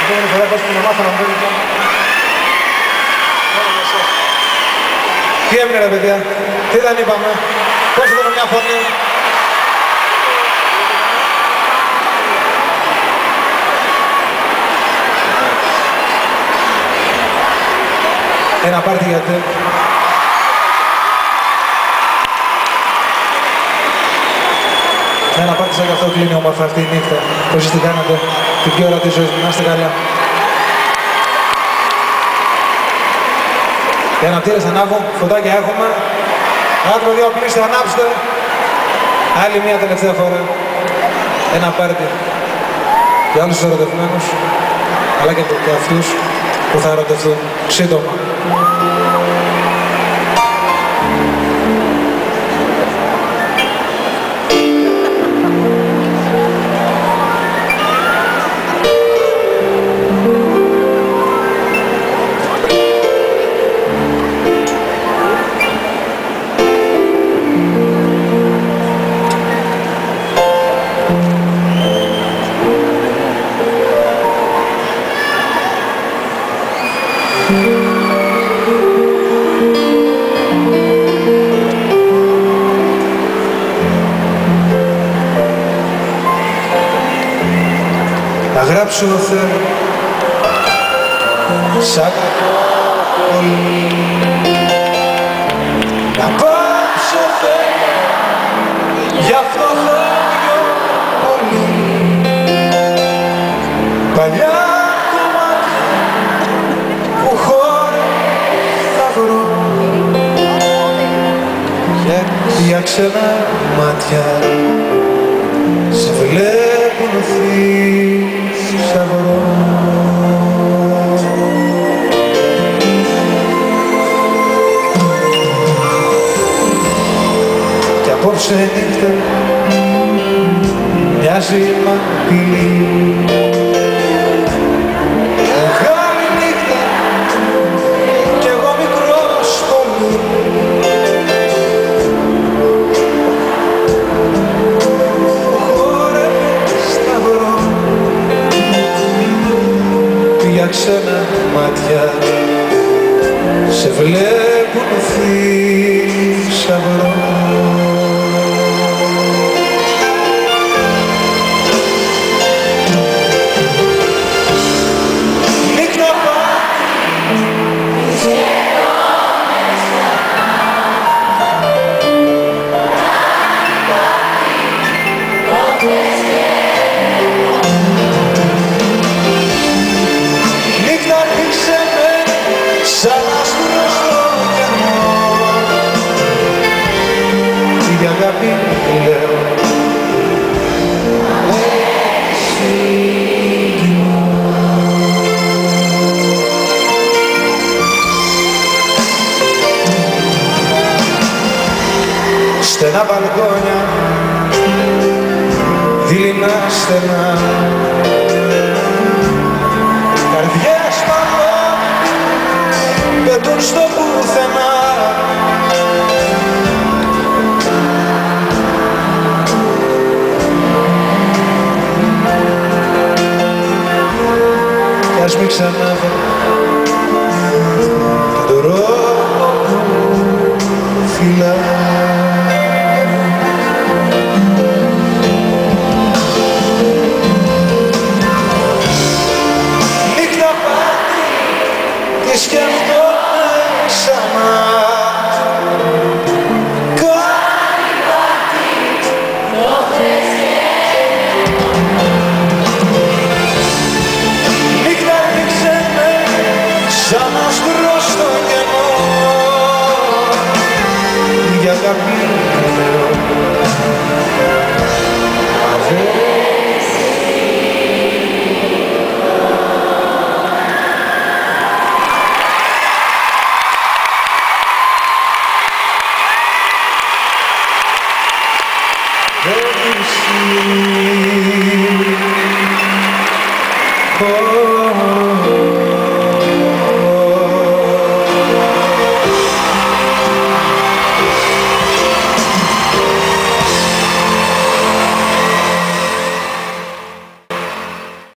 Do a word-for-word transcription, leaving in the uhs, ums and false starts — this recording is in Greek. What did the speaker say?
επόμενη φορά πώς που με μάθανα να μπαίνω. Τι έμεινε ρε παιδιά, τι δεν είπαμε, πώς ήταν μια φωνή. Ένα πάρτι γιατί. Ένα πάρτι σαν και αυτό κλείνει όμορφα αυτή η νύχτα. Πώς εσείς την κάνατε την πιο ώρα της ζωής μου, να είστε καλά. Για να τύρες ανάβω, φωτάκια έχουμε. Άτομα δύο απλήστε, ανάψτε. Άλλη μία τελευταία φορά. Ένα πάρτι για όλους τους ερωτευμένους, αλλά και για αυτούς που θα ερωτευτούν σύντομα. Να γράψω θέλω, σ' αγαπώ πολύ. Να πάψω θέλω, γι' αυτό χάρηκα πολύ. Παλιά κομμάτια που χώρα θα βρω, για ξένα μάτια σε βλέπουν θησαυρό. Κι απόψε νύχτα μοιάζει μαπηλή. Μεγάλη νύχτα κι εγώ μικρός πολύ. Για ξένα μάτια σε βλέπουν θησαυρό. Νύχτα πάει σαν άστρο στο κενό. Η αγάπη λέω εσύ κοινό. Στενά μπαλκόνια, δειλινά στενά, καρδιές πετούν στο πουθενά. Κι ας μην ξαναδώ τον τρόπο που φυλά. Νύχτα πάτη τι σκέφτομαι ξανά. Κάνει πάτη το θες. Νύχτα ρίξε με σαν άστρο στο κενό. Για αγάπη λέω δεν εσύ. Oh